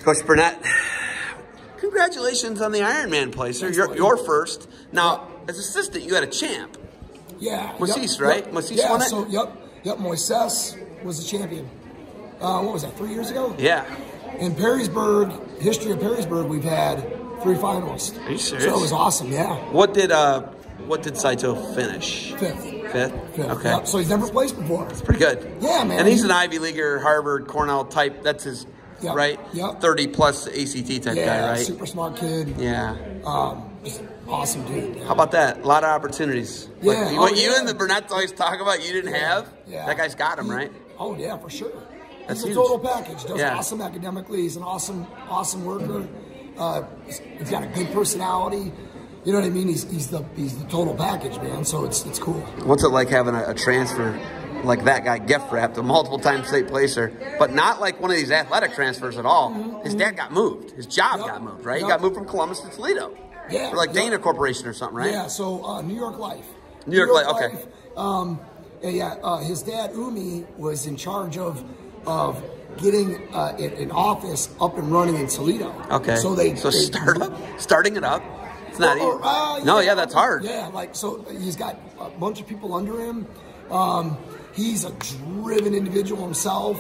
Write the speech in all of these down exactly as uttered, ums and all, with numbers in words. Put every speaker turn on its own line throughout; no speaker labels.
Coach Burnett, congratulations on the Ironman placer. You're, you're first. Now, yep. as assistant, you had a champ.
Yeah.
Moises,
yep,
right?
Yep.
Moises
yeah,
won it?
So, yep. Yep, Moises was the champion. Uh, what was that, three years ago?
Yeah.
In Perrysburg, history of Perrysburg, we've had three finalists.
Are you serious?
So it was awesome, yeah.
What did uh, what did Saito finish?
Fifth.
Fifth?
Fifth.
Okay.
Yep. So he's never placed before.
That's pretty good.
Yeah, man.
And he's an Ivy Leaguer, Harvard, Cornell type. That's his,
yep.
right?
Yep.
thirty plus A C T type
yeah,
guy, right?
super smart kid.
Yeah.
Um, just awesome dude. Yeah.
How about that? A lot of opportunities.
Yeah.
Like,
oh,
what
yeah.
you and the Burnetts always talk about, you didn't
yeah.
have.
Yeah.
That guy's got him, right?
Oh yeah, for sure.
That's
he's
huge.
a total package. Does
yeah.
awesome academically. He's an awesome, awesome worker. Uh, he's, he's got a good personality. You know what I mean? He's he's the he's the total package, man. So it's it's cool.
What's it like having a, a transfer like that guy, gift wrapped, a multiple time state placer, but not like one of these athletic transfers at all? Mm-hmm. His dad got moved. His job
yep.
got moved, right?
Yep.
He got moved from Columbus to Toledo.
Yeah.
Or like
yep.
Dana Corporation or something, right?
Yeah. So uh, New York Life.
New York, New York Life. Okay.
Um, yeah. Uh, his dad Umi was in charge of of. getting uh, an office up and running in Toledo.
Okay.
So they
so
they,
start up, starting it up. It's not
or,
easy.
Uh,
no,
yeah,
yeah, that's hard.
Yeah, like so he's got a bunch of people under him. Um, he's a driven individual himself.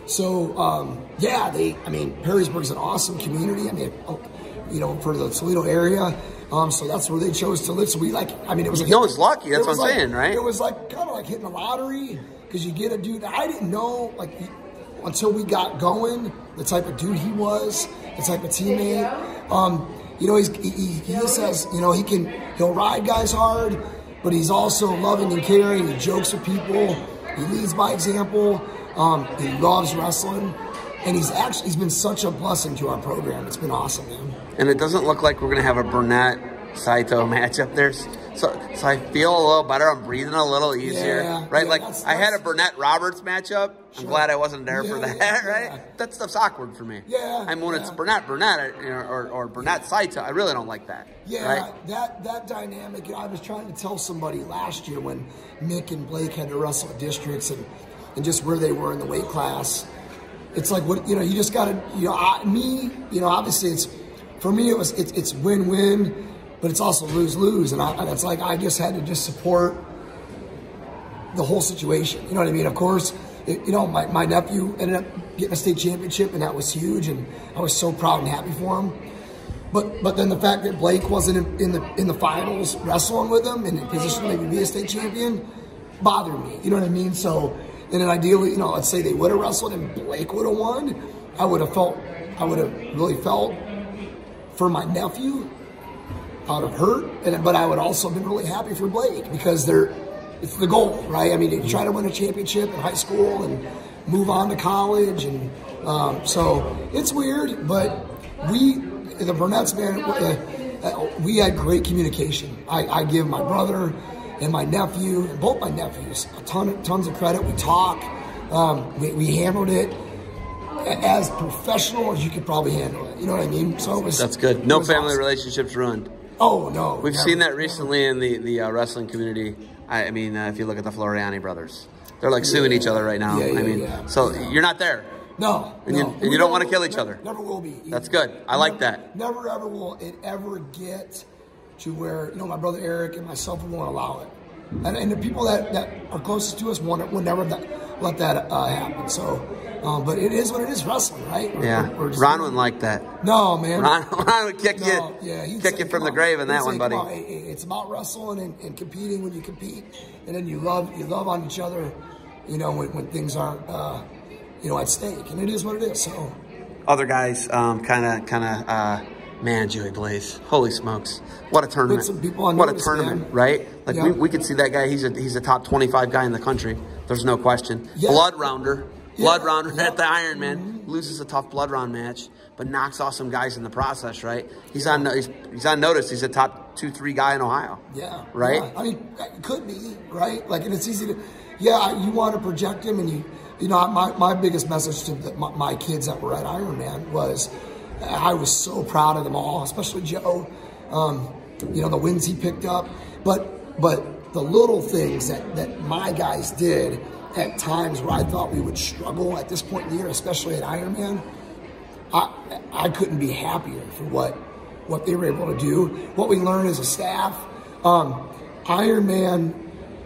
So um, yeah, they. I mean, Perrysburg's an awesome community. I mean, you know, for the Toledo area. Um, so that's where they chose to live. So we like. I mean, it was.
You know, it's lucky. That's what I'm
like,
saying, right?
It was like kind of like hitting the lottery because you get a dude. I didn't know like. Until we got going, the type of dude he was, the type of teammate. Um, you know, he's, he, he just says, you know, he can, he'll ride guys hard, but he's also loving and caring. He jokes with people. He leads by example. Um, he loves wrestling. And he's actually, he's been such a blessing to our program. It's been awesome, man.
And it doesn't look like we're going to have a Burnett Saito matchup there. So, so I feel a little better. I'm breathing a little easier,
yeah,
right?
Yeah,
like
that's,
I
that's,
had a Burnett Roberts matchup. I'm
sure.
glad I wasn't there
yeah,
for that,
yeah,
right?
Yeah.
That stuff's awkward for me.
Yeah.
I mean, when
yeah.
it's Burnett, Burnett, or, or, or Burnett Saito, I really don't like that.
Yeah,
right?
that that dynamic. I was trying to tell somebody last year when Mick and Blake had to wrestle at districts and, and just where they were in the weight class. It's like, what you know, you just got to, you know, I, me, you know, obviously it's, for me it was, it's, it's win-win. But it's also lose-lose, and, and it's like I just had to just support the whole situation. You know what I mean? Of course, it, you know, my, my nephew ended up getting a state championship, and that was huge, and I was so proud and happy for him. But but then the fact that Blake wasn't in, in the in the finals wrestling with him and in position to maybe be a state champion bothered me. You know what I mean? So, and then ideally, you know, let's say they would have wrestled and Blake would have won, I would have felt, I would have really felt for my nephew. I would have hurt, and, but I would also have been really happy for Blake because they're, it's the goal, right? I mean, you try to win a championship in high school and move on to college, and um, so it's weird, but we, the Burnetts, man, uh, we had great communication. I, I give my brother and my nephew, and both my nephews, a ton of, tons of credit. We talk, um, we, we handled it as professional as you could probably handle it. You know what I mean? So it was,
that's good. No family
awesome.
relationships ruined.
Oh, no.
We've
never,
seen that recently never. in the, the uh, wrestling community. I, I mean, uh, if you look at the Floriani brothers, they're like suing
yeah.
each other right now.
Yeah, yeah,
I mean,
yeah.
so
yeah.
you're not there.
No,
and
no.
you, and you don't want to kill each
never,
other.
Never will be. Either.
That's good. I
never,
like that.
Never ever will it ever get to where, you know, my brother Eric and myself won't allow it. And, and the people that, that are closest to us won't, will never that, let that uh, happen. So, um, but it is what it is, wrestling, right? We're,
yeah.
we're, we're
Ron wouldn't like that.
No, man.
Ron, Ron would kick
no,
you,
yeah,
kick
say,
you from the
on.
grave in
He'd
that
say,
one, buddy.
On, it's about wrestling and, and competing when you compete, and then you love you love on each other, you know, when, when things aren't, uh, you know, at stake. And it is what it is. So,
other guys, kind of, kind of, uh, man, Joey Blaze, holy smokes, what a tournament!
Some people on
what
notice,
a tournament,
man.
right? Like
yeah.
we, we could see that guy. He's a he's a top twenty-five guy in the country. There's no question.
Yeah.
Blood rounder,
yeah.
blood rounder
yeah.
at the Ironman.
Mm-hmm.
Loses a tough blood round match, but knocks off some guys in the process, right? He's on he's, he's on notice. He's a top two, three guy in Ohio.
Yeah.
Right?
Yeah. I mean, it could be, right? Like, and it's easy to, yeah, you want to project him, and you, you know, my, my biggest message to the, my, my kids that were at Ironman was I was so proud of them all, especially Joe, um, you know, the wins he picked up. But, but the little things that, that my guys did at times where I thought we would struggle at this point in the year, especially at Ironman, I I couldn't be happier for what what they were able to do, what we learned as a staff. Um, Ironman,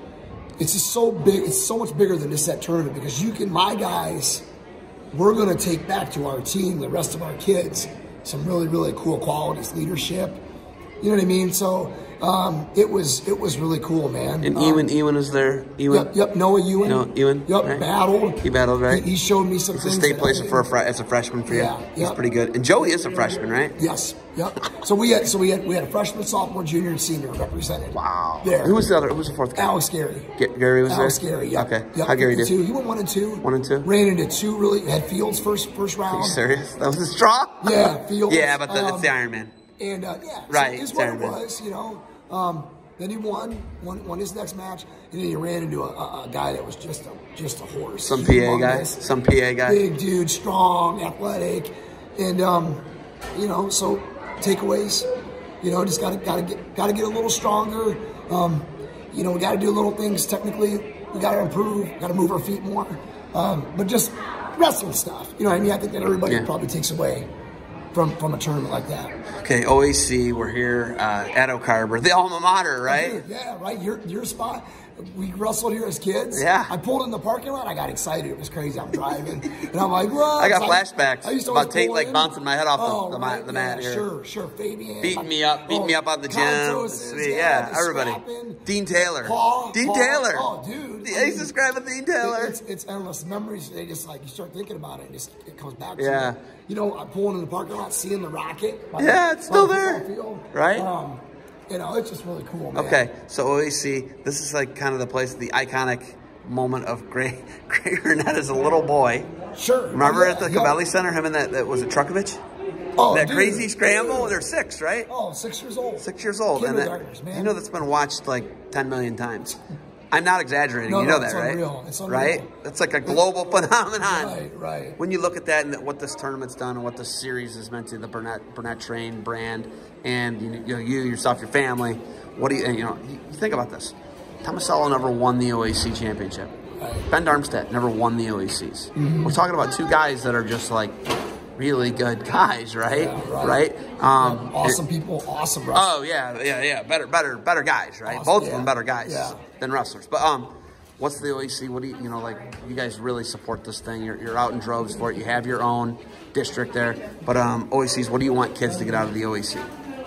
it's just so big. It's so much bigger than just that tournament because you can, my guys, we're going to take back to our team, the rest of our kids, some really, really cool qualities, leadership. You know what I mean? So um, it was it was really cool, man.
And
um,
Ewan, Ewan was there. Ewan.
Yep, yep. Noah Ewan.
No, Ewan.
Yep,
right?
battled.
He battled, right?
He, he showed me some
He's
things.
a state
that
placer
I
for a fr as a freshman for you.
Yeah,
He's
yep.
pretty good. And Joey is a freshman, right?
Yes. Yep. So we had so we had we had a freshman, sophomore, junior, and senior represented.
Wow.
There.
Who was the other? Who was the fourth guy?
Alex Gary.
G Gary was
Alex
there.
Gary. Yep.
Okay.
Yep.
How Gary
the
did?
Two. He went one and two.
One and two.
Ran into two really had Fields first first round.
Are you serious? That was a straw.
Yeah, Fields.
Yeah, but the,
um,
it's the Ironman.
And uh, yeah,
Right,
so it's
it's
what it
Ironman.
was, you know. Um, then he won, won, won his next match, and then he ran into a, a, a guy that was just a just a horse.
Some P A guy.
Humongous.
Some P A guy.
Big dude, strong, athletic, and um, you know, so takeaways, you know, just gotta gotta get gotta get a little stronger. Um, you know, we gotta do little things technically. We gotta improve. Gotta move our feet more. Um, but just wrestling stuff. You know what I mean? I think that everybody
Yeah.
probably takes away from from a tournament like that.
Okay, O A C. We're here uh, at Oak Harbor, the alma mater, right?
Yeah, right. Your your spot. We wrestled here as kids.
Yeah.
I pulled in the parking lot. I got excited. It was crazy. I'm driving, and I'm like, "What?"
I got
So
flashbacks
I used to
about
always
Tate
pull
like
in.
bouncing my head off the,
Oh,
the,
right,
mat, the
yeah,
mat here.
Sure, sure. Fabian.
Beating me up, beating
oh,
me up on the gym.
Contoses,
Sweet,
yeah,
yeah, everybody.
scrapping.
Dean Taylor.
Paul,
Dean
Paul,
Taylor.
Oh, dude.
I used to scrap with Dean Taylor.
It's, it's endless memories. They just like, you start thinking about it, and just, it comes back to
Yeah.
you. You know, I'm pulling in the parking lot, seeing the rocket. by
Yeah,
the-
it's still
by the
there.
football field.
Right?
Um, you know, it's just really cool, man.
Okay, so O A C, this is like kind of the place, the iconic moment of Gray, Gray Burnett as a little boy.
Sure.
Remember
Yeah,
at the
yeah.
Cavelli Center, him and that, that was it Trukovich?
Oh,
that
dude,
crazy scramble?
dude.
They're six, right?
Oh, six years old.
Six years old. And that,
Kindergartners, man.
you know that's been watched like ten million times. I'm not exaggerating.
No,
you know
no, it's
that, right?
unreal. It's unreal.
Right? That's like a global phenomenon.
Right, right.
When you look at that and what this tournament's done and what this series has meant to the Burnett Burnett Train brand and you know you yourself, your family, what do you and, you know? You, you think about this. Tomasello never won the O A C championship.
Right.
Ben Darmstadt never won the O A Cs. Mm-hmm. We're talking about two guys that are just like really good guys, right?
Yeah, right.
right? Um,
Awesome
it-
people, awesome wrestlers.
Oh yeah, yeah, yeah. Better, better, better guys, right?
Awesome,
Both of
yeah.
them better guys
Yeah.
than wrestlers. But um, what's the O A C? What do you, you know, like you guys really support this thing? You're, you're out in droves for it. You have your own district there. But um, O A Cs, what do you want kids to get out of the O A C?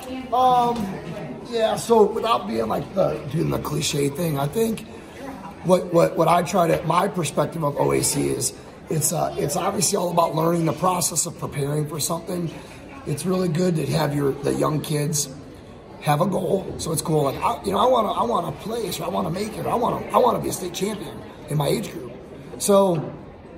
Um, yeah. So without being like the doing the cliche thing, I think what what what I try to my perspective of O A C is it's uh it's obviously all about learning the process of preparing for something. It's really good to have your the young kids have a goal. So it's cool. Like I, you know, I want to I want to place, or I want to make it, or I want to I want to be a state champion in my age group. So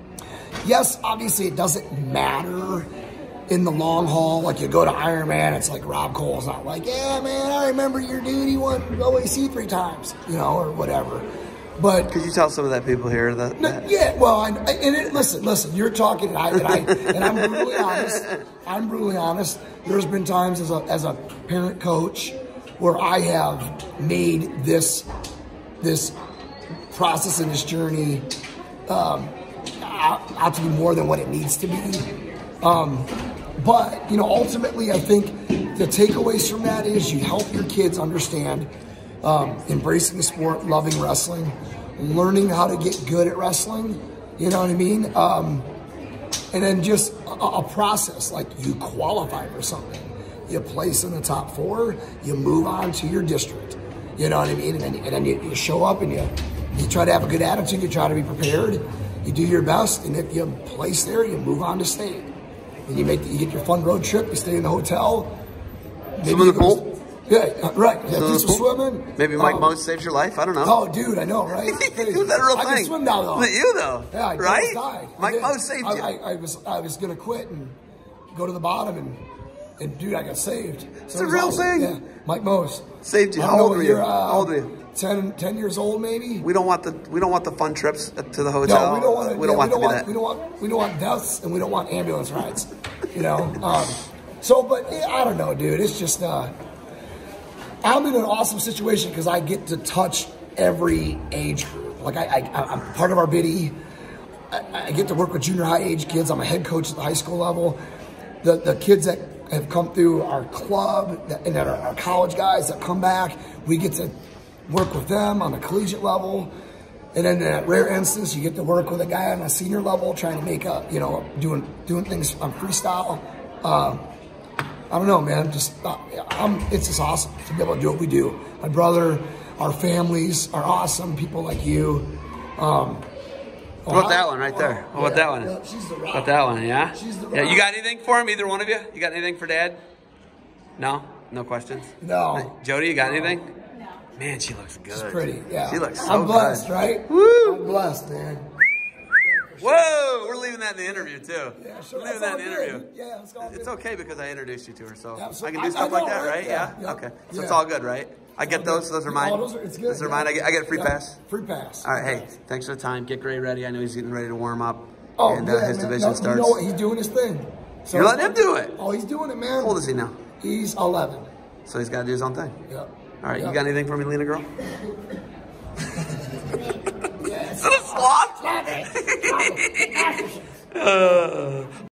yes, obviously it doesn't matter in the long haul. Like you go to Ironman, it's like Rob Cole's not like, yeah, man, I remember your dude, he won O A C three times, you know, or whatever. But
Could you tell some of that people here that?
no,
that
yeah, well, I, I- and it, listen, listen. You're talking, and, I, and, I, and I'm brutally honest. I'm brutally honest. There's been times as a as a parent coach where I have made this this process and this journey um, out, out to be more than what it needs to be. Um, but you know, ultimately, I think the takeaways from that is you help your kids understand. Um, embracing the sport, loving wrestling, learning how to get good at wrestling, you know what I mean? Um, and then just a, a process, like you qualify for something. You place in the top four, you move on to your district, you know what I mean? And then, and then you, you show up and you, you try to have a good attitude, you try to be prepared, you do your best, and if you place there, you move on to state. And you make you get your fun road trip, you stay in the hotel.
Swim in the pool?
Yeah, right. Yeah, do some
pool?
swimming.
Maybe Mike
Um,
Mose saves your life. I don't know.
Oh, dude, I know, right?
Is that a real
I
thing?
can swim now, though.
Was it you, though?
Yeah, I
right?
died. I
Mike
did.
Mose saved
I,
you.
I, I was I was gonna quit and go to the bottom, and and dude, I got saved.
It's
So
a
it was
real
awesome.
thing.
Yeah, Mike Mose
Saved you.
I
How
don't know
old
what
were you?
you're, uh,
How old were you?
ten, ten years old, maybe.
We don't want the we don't want the fun trips to the hotel.
No, we don't want to.
We don't
yeah,
want
we
to
don't
be
want.
that.
We don't want. We don't want deaths, and we don't want ambulance rides. You know. Um, so, but yeah, I don't know, dude. It's just. Uh, I'm in an awesome situation because I get to touch every age group. Like I, I I'm part of our biddy. I, I get to work with junior high age kids. I'm a head coach at the high school level. the, the kids that have come through our club that, and that are our college guys that come back, we get to work with them on a collegiate level. And then in that rare instance, you get to work with a guy on a senior level trying to make a, you know, doing doing things on freestyle. Uh, I don't know, man. Just, uh, I'm, it's just awesome to be able to do what we do. My brother, our families are awesome. People like you. Um,
What about that one right there? What about
yeah,
that one?
yeah, she's the rock.
What about that one, yeah?
She's the
Yeah,
rock.
you got anything for him, either one of you? You got anything for Dad? No? No questions?
No.
Jody, you got anything? No. Man, she looks good.
She's pretty, yeah.
She looks so
I'm blessed,
good.
right?
Woo!
I'm blessed, man.
Whoa, we're leaving that in the interview too.
Yeah, sure.
We're leaving
That's
that
all
in the
good.
interview.
Yeah, it's all
It's
good.
okay because I introduced you to her, so
Yeah, so
I can
I-
do stuff
I
like
know,
that,
right?
right?
Yeah,
Yeah.
yeah.
Okay. So
Yeah.
it's all good, right? I get those. Those are mine.
Oh, those are, it's good.
Those are
yeah.
mine. I get, I get a free
Yeah.
pass.
Free pass.
All right.
Free
Hey,
pass.
thanks for the time. Get Gray ready. I know he's getting ready to warm up.
Oh,
and
yeah,
uh, his
man.
division
No,
starts.
You know what? He's doing his thing. So
You're letting him do it.
Oh, he's doing it, man.
How old is he now?
He's eleven.
So he's got to do his own thing.
Yep.
All right.
Yep.
You got anything for me, Lena girl?
Yes.
Is that a sloth?
Stop it. Stop it.
Uh,